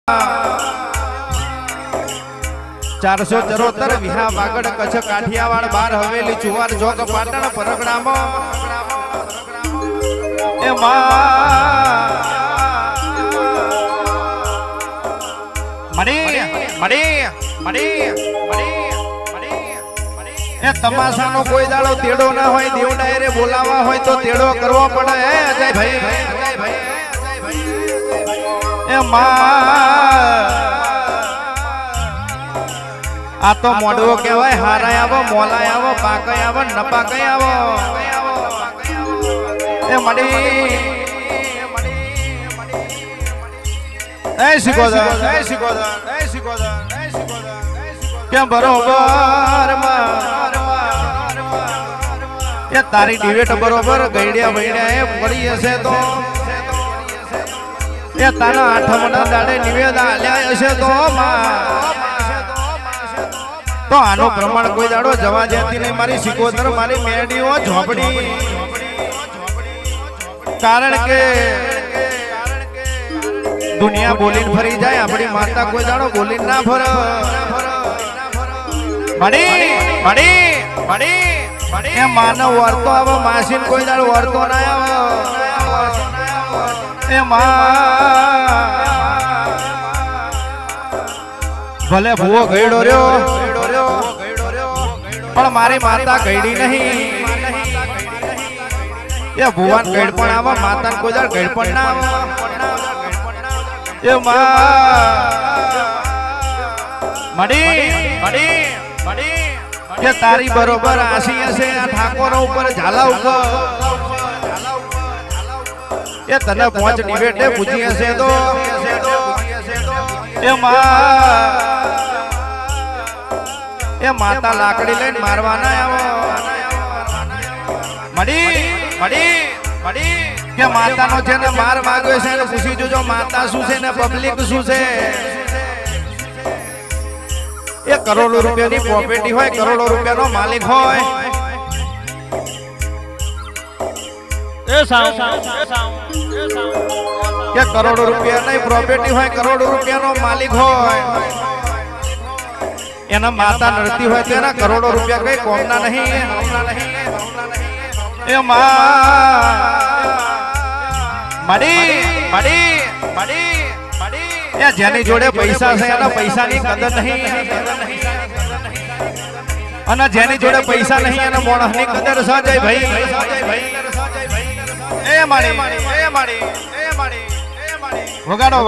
474 વિહા વાગડ કચ્છ કાઠિયાવાડ 12 હવેલી ચુવાર જોગ પાટણ પરગણામાં એ તમાશાનો કોઈ દાડો તેડો ના હોય દેવ ડાયરે બોલાવા હોય તો તેડો કરવો પડે અજય ભાઈ એ આ તો મોડવો કહેવાય હારાય આવો મોલાય આવો પાકય આવો નપાકય આવો એ મડી એ શીખોદર કે બરોબર એ તારી ડિવેટ બરોબર ગઈડ્યા ભઈડ્યા એ પડી હશે તો એ તારા આઠમના દાડે નિવેદ આલ્યા હશે તો તો આનો પ્રમાણ કોઈ દાડો જવા જતી નહીં મારી શીખોદર મારી મેડીઓ ઝોપડી કારણ કે દુનિયા બોલીને ફરી જાય આપણી માતા કોઈ દાડો બોલીને ના ફરે એ માનવ વર્તો આવે માસીન કોઈ દાડો વર્તો ના આવે એ ભલે ભૂવો ગયડો રહ્યો પણ મારી માતા ગયડી નહીં એ ભુવાન ગયડ પણ આવે માતા કોઈ દાડો ગયડ પણ ના આવે કે તારી બરોબર આસી હશે આ ઠાકોરો ઉપર ઝાલા ઉપર એ તને પહોંચ નિવેટે પૂછી હશે તો એ માતા લાકડી લઈને મારવાના આવો મડી કે માતાનો છે ને માર માગ્યો છે ને પૂછી જોજો માતા શું છે ને પબ્લિક શું છે એ કરોડો રૂપિયાની પ્રોપર્ટી હોય કરોડો રૂપિયાનો માલિક હોય કે કરોડો રૂપિયાની પ્રોપર્ટી હોય કરોડો રૂપિયાનો માલિક હોય એના માતા નડતી હોય તેના કરોડો રૂપિયા કઈ કોમના નહીં એ મડી જેની જોડે પૈસા છે એના પૈસાની કદર નહીં અને જેની જોડે પૈસા નહીં એના મોણસની કદર સાજય ભાઈ એ માડી વગાડો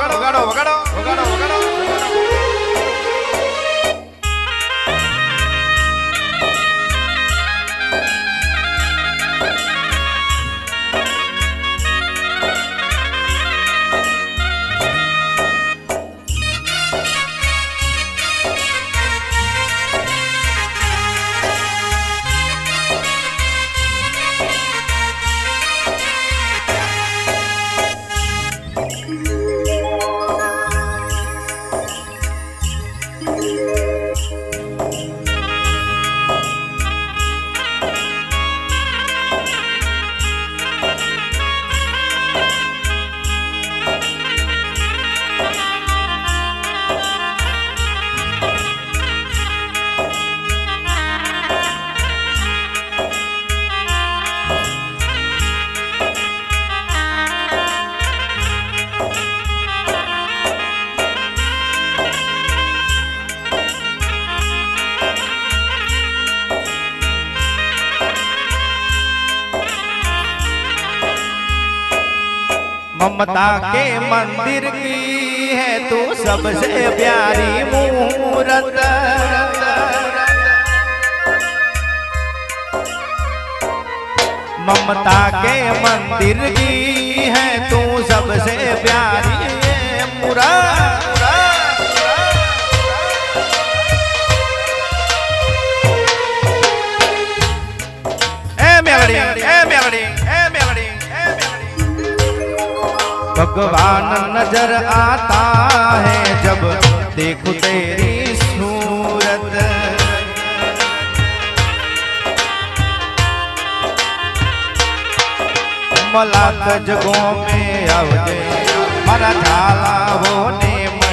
ममता के मंदिर की है तू सबसे प्यारी मूरत ममता के मंदिर की है तू सबसे प्यारी मूरत भगवान नजर आता है जब देखो तेरी सूरत मला जगों में आवजे मारा झाला वो ने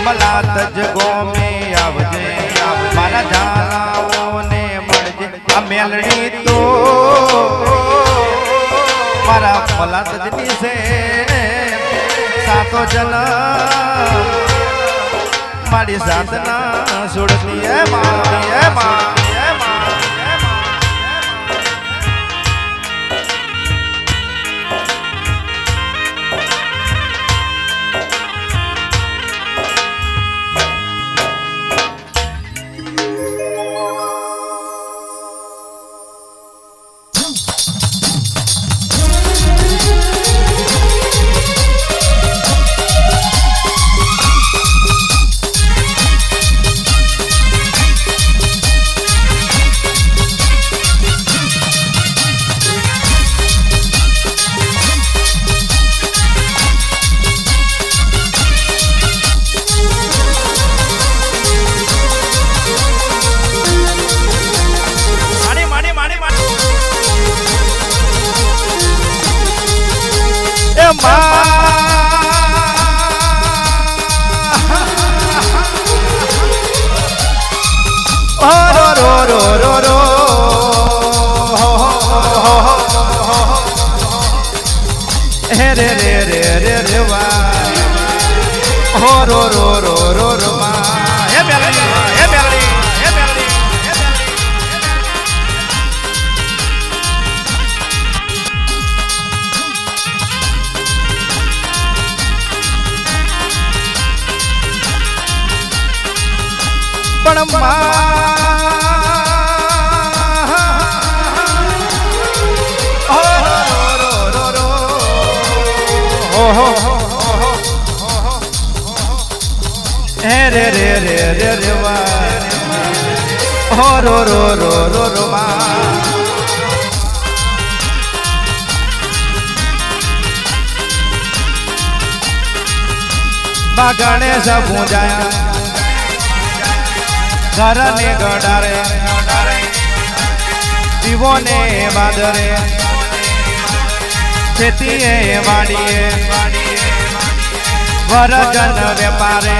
मलात जगो में आवजे मारा जानाओ ने मळजे आ मेलडी तो मारा मलात जनी से सातो जन्म मारी साधना सुड़ती है माँ गणेश पूजाया घर ने गडारे पीवो ने बादरे खेती वाड़िए वरजन व्यापारे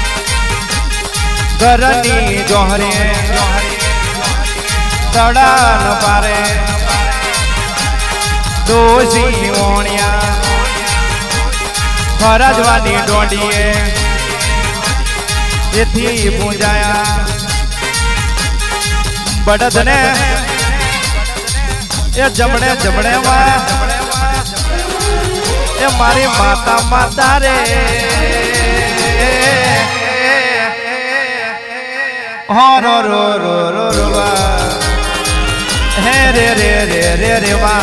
घरनी जोहरी तड़ान पारे दोषी ओणिया फरजवानी डोंडीए येथी पूजाया बड़द ने ये जमणे जमणे ये मारी माता माता रे हो रो रो रो रो रो वा हे रे रे रे रे रे वा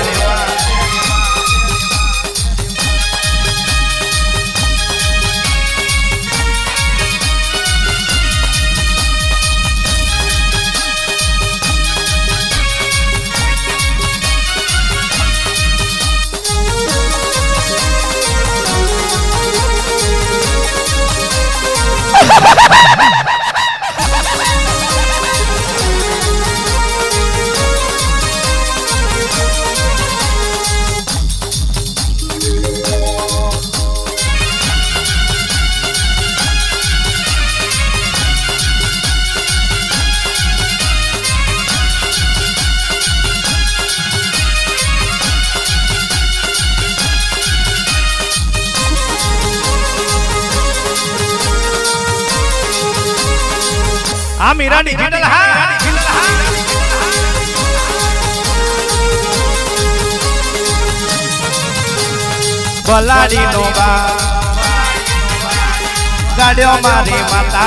मीरा डिजिटल बलाड़ी नोबा गाड़ियों मारी माता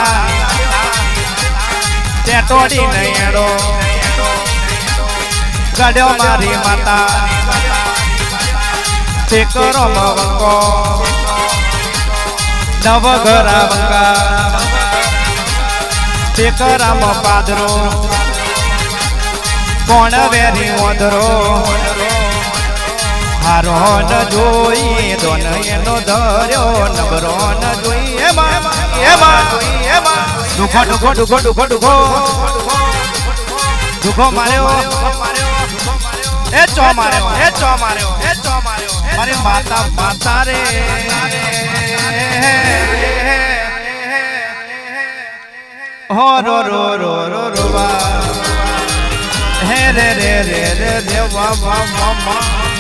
टेटोड़ी नैड़ो गाड़ियों मारी माता टेकरो मवंको नवघरा वंका टेकराम पादरो कोण वेरी ओधरो हारो न जोई दोन एनो धर्यो नबरो न जोई एमा दुखो दुखो दुखो दुखो दुखो दुखो मार्यो ए चो मार्यो मारी माता माता रे हो रो रो रो रो रो वा हे रे रे रे रे रे वा वा वा वा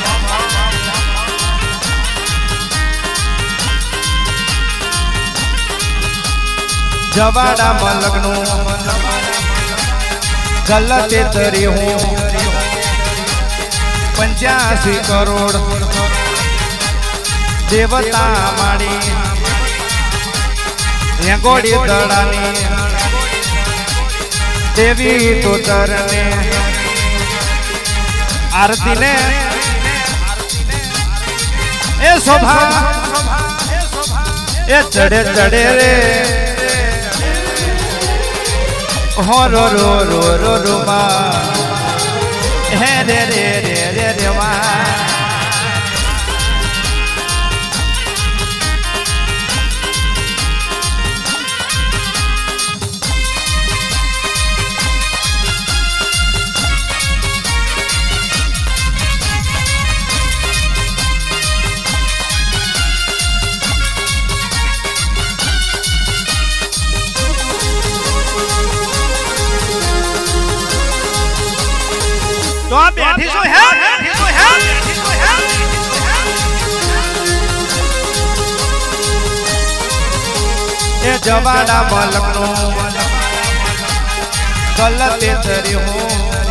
जवाड़ा मलगनू गलते तरी हूँ 85 करोड़ देवता माड़ी गोड़ी दड़ानी देवी तो तरने आरती ने ए शोभा ए चढ़े चढ़े रे हो रो रो रो रो रो मा हे रे रे रे रे रे मा तो आप बैठी सो है ये जवाड़ा मलकनो गलते तरी हूँ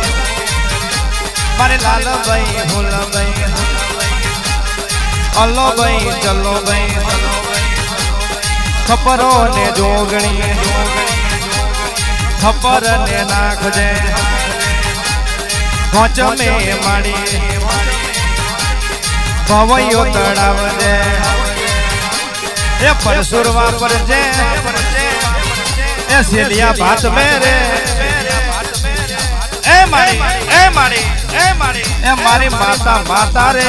मारे लाल भाई भोला भाई अल्लो भाई चलो भाई खपरो ने जोगणी खपर ने नाख जे घोच में माड़ी भवयो तड़ाव जे ये परसुरवा पर जे ये सिलिया बात मेरे ए माड़ी ए माड़ी ए माड़ी ए मारी माता माता रे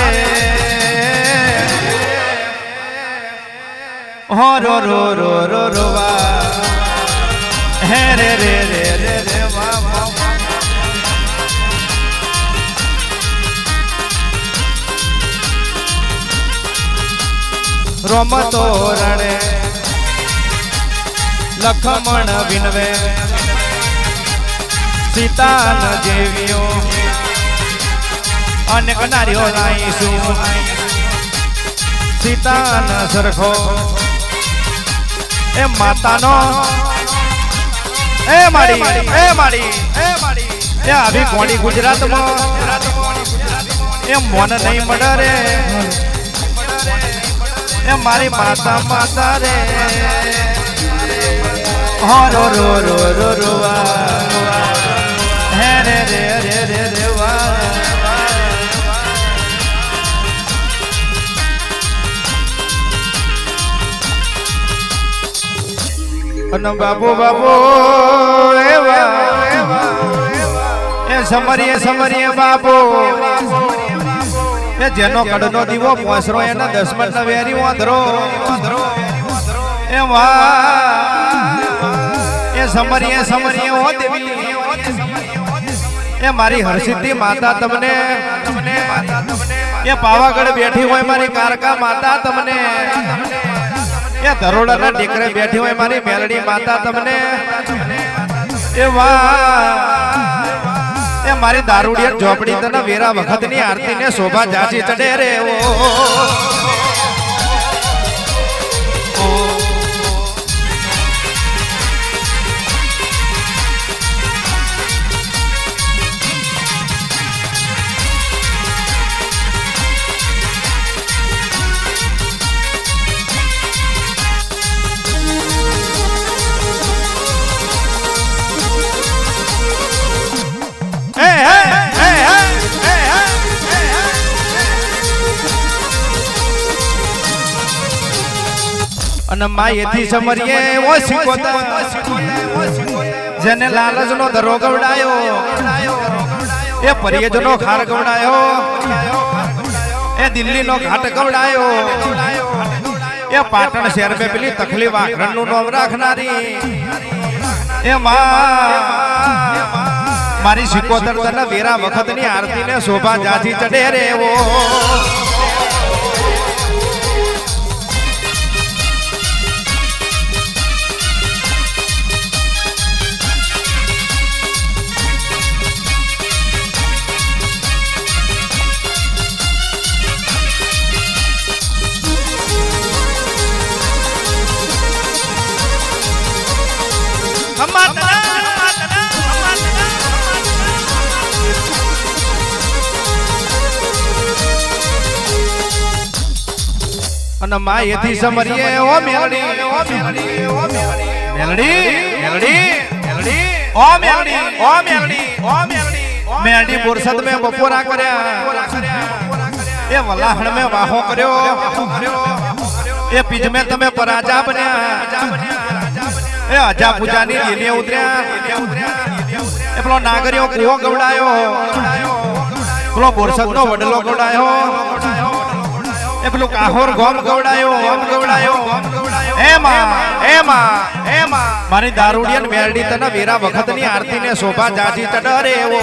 हो रो रो रो रो रो वा हे रे रे रे रे रे वा वा रोमतो रणे लखमण विनवे सीता न जेवियो अनेक नारियो लाईसु सीता न सरखो ए माता नो ए माड़ी ए माड़ी ए माड़ी ए अभी कोणी गुजरात में ए मन नहीं मडरे ए मारी माता माता रे हो रो रो रो रो रो वा हे रे रे रे रे रे वा अन बाबू बाबू ए वा ए समरिए बाबू ए जेनो कड़नो दीवो पोसरो एना 10 मिनट ना वेरी वांधरो ए वाह ए समरिए ओ देवी ए मारी हरसिद्धि माता तमने ए पावागढ़ बैठी होय मारी कारका माता तमने ए दरोड़ा ना टेकरे बैठी होय मारी मेलडी माता तमने ए वाह ए मारी दारूडिया झोपड़ी तना वेरा वखत नी आरती ने शोभा जाची चढ़े रे अन माये थी समरिए वो सिकोता जने लालच नो धरो गवडायो ए परियज नो खार गवडायो ए दिल्ली नो घाट गवडायो ए पाटण शहर में पेली तखली वाखरण नु नाम राखनारी ए मां मारी सिकोतर तना वेरा वखत नी आरती ने शोभा जाची चढ़े रे वो અને માં એથી સમરીએ ઓ મેલડી મેલડી મેલડી મેલડી ઓ મેલડી ઓ મેલડી ઓ મેલડી મેલડી બોરસદ મે બપોરા કર્યા એ વલાહણ મે વાહો કર્યો એ પીજ મે તમે પરાજા બન્યા એ અજા પૂજાની લીલીએ ઉતર્યા એ પેલો નાગરિયો કુવો ગવડાયો પેલો બોરસદ નો વડલો ગવડાયો એ પેલું કાહોર ગોમ ગવડાયો એમાં મારી દારૂડિયન મેરડી તને વેરા વખતની આરતી ને શોભા જાજી ચડરે એવો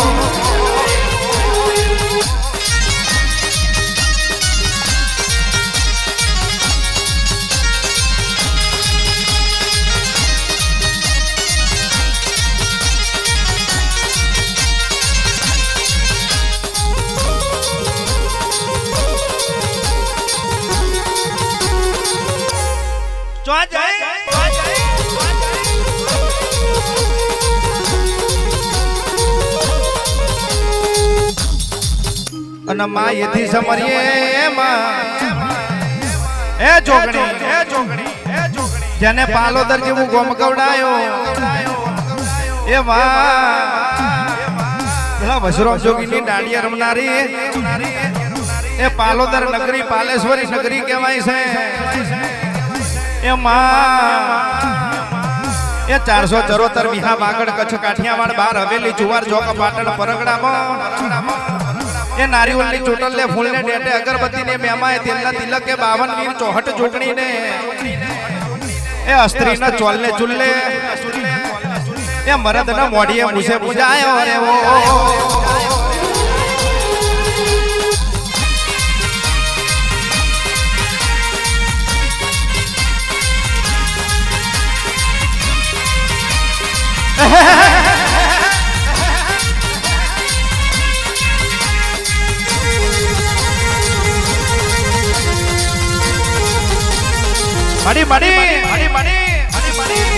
અને માં એથી સમરીએ એ જોગણી જેને પાલોદર જેવું ગોમ ગવડાયો એ પેલા વસરામ જોગીની દાંડિયા રમનારી એ પાલોદર નગરી પાલેશ્વરી નગરી કહેવાય છે એ એ 474 વિહા વાગડ કચ્છ કાઠિયાવાડ 12 હવેલી જુવાર જોક પાટણ પરગડામાં એ નારિયોલની ચોટલ ને ફૂલ ને ડેટે અગરબત્તી ને મેમાએ તેલના તિલક કે 52 વીર ચોહટ જોગણી ને એ અસ્ત્રી ના ચોલ ને ચુલ્લે એ મરદ ના મોઢીએ મુસે પૂજાયો રે ઓ મડી